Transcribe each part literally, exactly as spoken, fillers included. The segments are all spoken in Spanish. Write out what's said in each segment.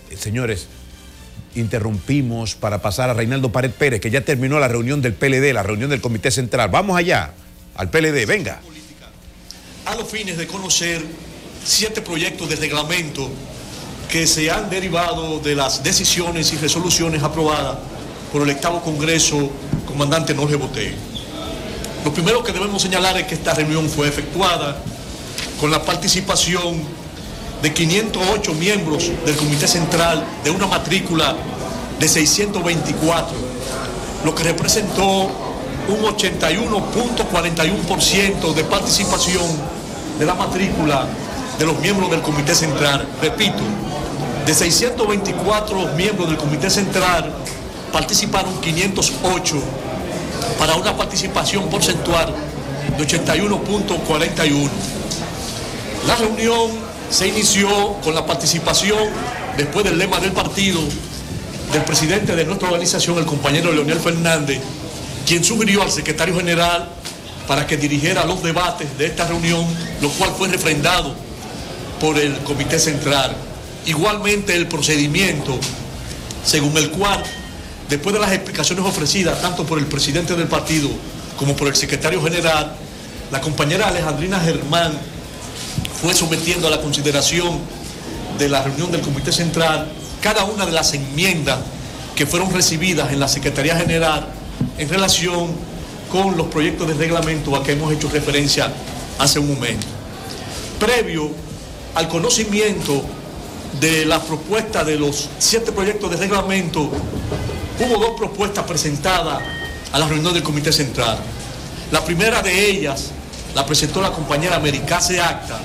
Señores, interrumpimos para pasar a Reinaldo Pared Pérez, que ya terminó la reunión del P L D, la reunión del Comité Central. Vamos allá, al P L D, venga. A los fines de conocer siete proyectos de reglamento que se han derivado de las decisiones y resoluciones aprobadas por el octavo Congreso, comandante Jorge Botello. Lo primero que debemos señalar es que esta reunión fue efectuada con la participación de quinientos ocho miembros del Comité Central de una matrícula de seiscientos veinticuatro, lo que representó un ochenta y uno punto cuarenta y uno por ciento de participación de la matrícula de los miembros del Comité Central. Repito, de seiscientos veinticuatro miembros del Comité Central, participaron quinientos ocho para una participación porcentual de ochenta y uno punto cuarenta y uno. La reunión se inició con la participación, después del lema del partido, del presidente de nuestra organización, el compañero Leonel Fernández, quien sugirió al secretario general para que dirigiera los debates de esta reunión, lo cual fue refrendado por el Comité Central. Igualmente el procedimiento según el cual, después de las explicaciones ofrecidas tanto por el presidente del partido como por el secretario general, la compañera Alejandrina Germán fue sometiendo a la consideración de la reunión del Comité Central cada una de las enmiendas que fueron recibidas en la Secretaría General en relación con los proyectos de reglamento a que hemos hecho referencia hace un momento. Previo al conocimiento de la propuesta de los siete proyectos de reglamento, hubo dos propuestas presentadas a la reunión del Comité Central. La primera de ellas la presentó la compañera Mericase Acta,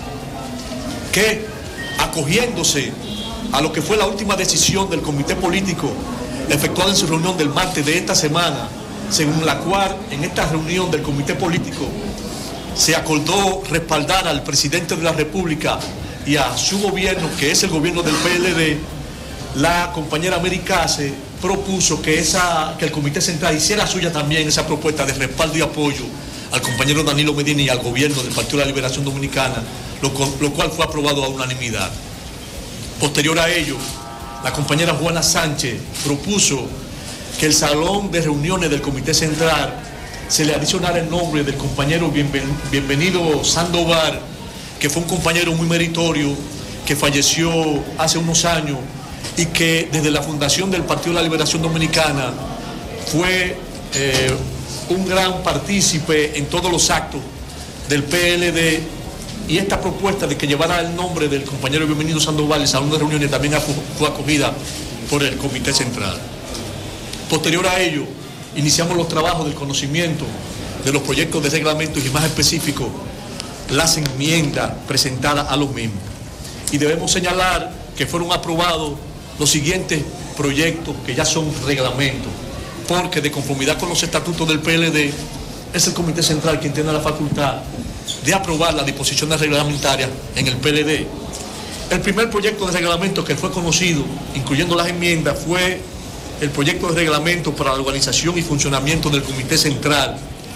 que, acogiéndose a lo que fue la última decisión del Comité Político efectuada en su reunión del martes de esta semana, según la cual en esta reunión del Comité Político se acordó respaldar al presidente de la República y a su gobierno, que es el gobierno del P L D, la compañera Mericase propuso que, esa, que el Comité Central hiciera suya también esa propuesta de respaldo y apoyo al compañero Danilo Medina y al gobierno del Partido de la Liberación Dominicana, lo, lo cual fue aprobado a unanimidad. Posterior a ello, la compañera Juana Sánchez propuso que el salón de reuniones del Comité Central se le adicionara el nombre del compañero Bienven, Bienvenido Sandoval, que fue un compañero muy meritorio, que falleció hace unos años y que desde la fundación del Partido de la Liberación Dominicana fue eh, un gran partícipe en todos los actos del P L D, y esta propuesta de que llevara el nombre del compañero Bienvenido Sandoval, el salón de reuniones, también fue acogida por el Comité Central. Posterior a ello, iniciamos los trabajos del conocimiento de los proyectos de reglamento y, más específico, las enmiendas presentadas a los mismos. Y debemos señalar que fueron aprobados los siguientes proyectos que ya son reglamentos, porque de conformidad con los estatutos del P L D, es el Comité Central quien tiene la facultad de aprobar las disposiciones reglamentarias en el P L D. El primer proyecto de reglamento que fue conocido, incluyendo las enmiendas, fue el proyecto de reglamento para la organización y funcionamiento del Comité Central.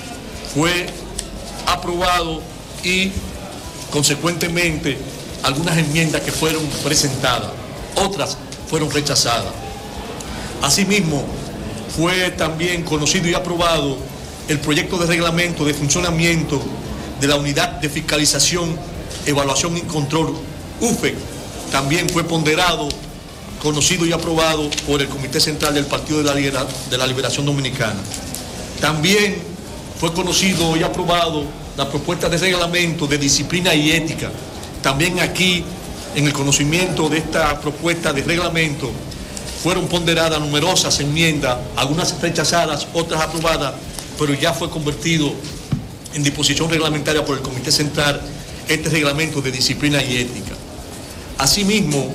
Fue aprobado y, consecuentemente, algunas enmiendas que fueron presentadas, otras fueron rechazadas. Asimismo, fue también conocido y aprobado el proyecto de reglamento de funcionamiento de la Unidad de Fiscalización, Evaluación y Control, U F E C. También fue ponderado, conocido y aprobado por el Comité Central del Partido de la, Libera, de la Liberación Dominicana. También fue conocido y aprobado la propuesta de reglamento de disciplina y ética. También aquí, en el conocimiento de esta propuesta de reglamento, fueron ponderadas numerosas enmiendas, algunas rechazadas, otras aprobadas, pero ya fue convertido en disposición reglamentaria por el Comité Central este reglamento de disciplina y ética. Asimismo,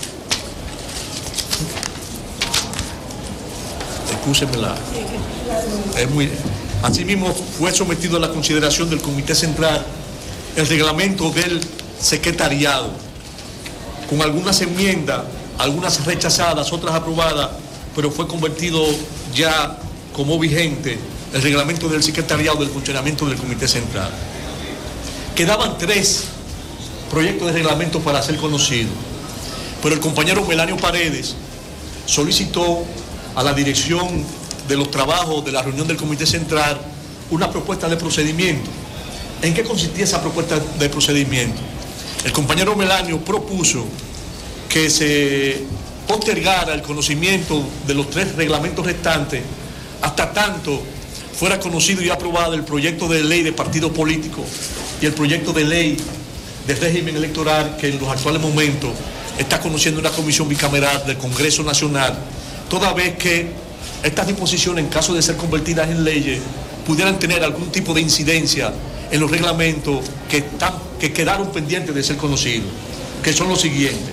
excúsenmela, es muy, asimismo fue sometido a la consideración del Comité Central el reglamento del secretariado, con algunas enmiendas, algunas rechazadas, otras aprobadas, pero fue convertido ya como vigente el reglamento del secretariado del funcionamiento del Comité Central. Quedaban tres proyectos de reglamento para ser conocidos. pero el compañero Melanio Paredes solicitó a la dirección de los trabajos de la reunión del Comité Central una propuesta de procedimiento. ¿En qué consistía esa propuesta de procedimiento? El compañero Melanio propuso que se postergara el conocimiento de los tres reglamentos restantes hasta tanto fuera conocido y aprobado el proyecto de ley de partidos políticos y el proyecto de ley de régimen electoral que en los actuales momentos está conociendo una comisión bicameral del Congreso Nacional, toda vez que estas disposiciones, en caso de ser convertidas en leyes, pudieran tener algún tipo de incidencia en los reglamentos que, están, que quedaron pendientes de ser conocidos, que son los siguientes.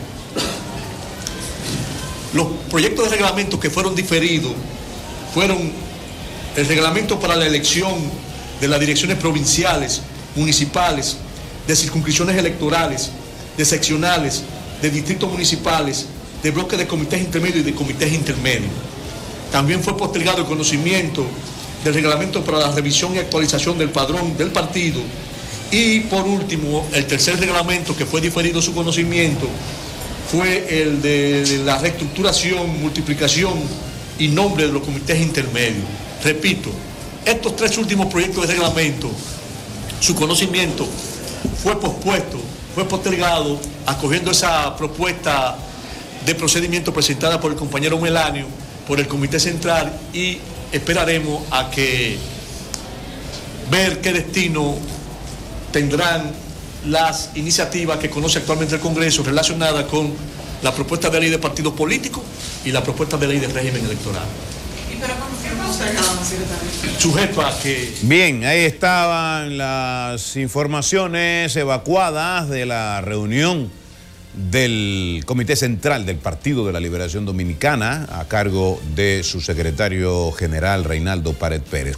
Los proyectos de reglamentos que fueron diferidos fueron el reglamento para la elección de las direcciones provinciales, municipales, de circunscripciones electorales, de seccionales, de distritos municipales, de bloques de comités intermedios y de comités intermedios. También fue postergado el conocimiento del reglamento para la revisión y actualización del padrón del partido. Y por último, el tercer reglamento que fue diferido su conocimiento fue el de la reestructuración, multiplicación y nombre de los comités intermedios. Repito, estos tres últimos proyectos de reglamento, su conocimiento fue pospuesto, fue postergado, acogiendo esa propuesta de procedimiento presentada por el compañero Melanio, por el Comité Central, y esperaremos a que ver qué destino tendrán las iniciativas que conoce actualmente el Congreso relacionadas con la propuesta de ley de partidos políticos y la propuesta de ley de régimen electoral. ¿Y pero confirma usted, secretario? Sujeto a que... Bien, ahí estaban las informaciones evacuadas de la reunión del Comité Central del Partido de la Liberación Dominicana a cargo de su secretario general Reinaldo Pared Pérez.